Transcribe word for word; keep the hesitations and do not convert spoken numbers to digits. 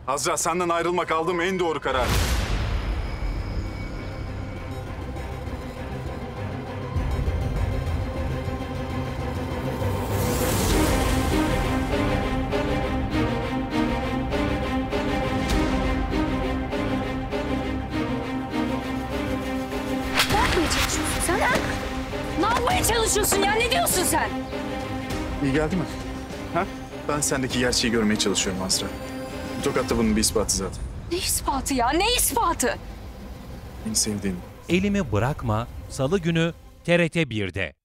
Azra, senden ayrılmak aldığım en doğru karar. Ne yapmaya çalışıyorsun sen ha? Ne yapmaya çalışıyorsun ya? Ne diyorsun sen? İyi geldi mi? Ha? Ben sendeki gerçeği görmeye çalışıyorum Azra. Bu tokat da bunun bir ispatı zaten. Ne ispatı ya? Ne ispatı? Beni sevdiğini. Elimi Bırakma Salı günü T R T bir'de.